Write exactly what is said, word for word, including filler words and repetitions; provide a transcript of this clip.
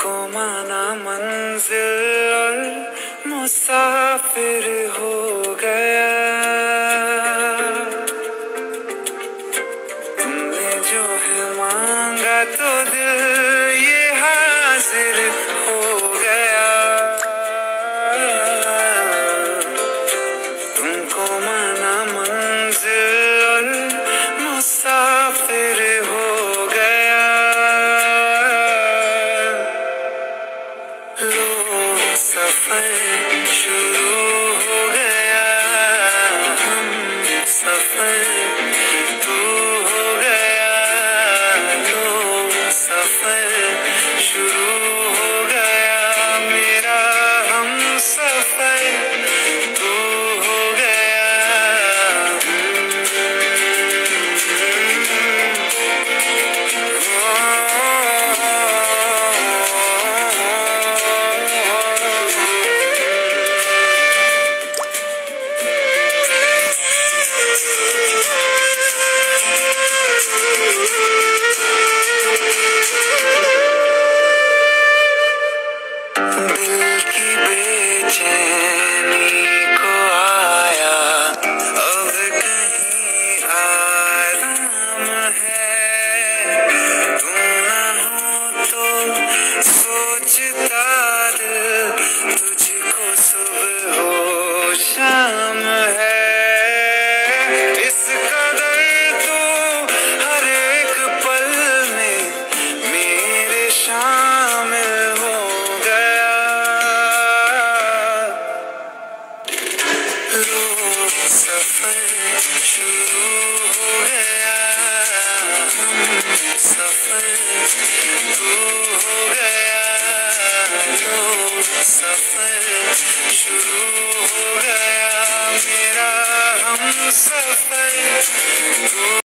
तुमको माना मंजिल और मुसाफिर हो गया। तुमने जो है मांगा तो दिल ये हाजिर हो गया। तुमको माना मंजिल और मुसाफिर हो गया। लो सफर शुरू हो गया, हम सफर तू हो गया। लो सफर शुरू हो गया, मेरा हम सफर तू हो गया। दिल की बेचैनी को आया अब कहीं आराम है। तू ना हो तो सोचता दिल तुझको सुबह हो शाम है। इस कदर तू हर एक पल में मेरे शामिल हो गया। लो सफर शुरू हो गया, हम सफर तू हो गया। लो सफर शुरू हो गया, मेरा हम सफर तू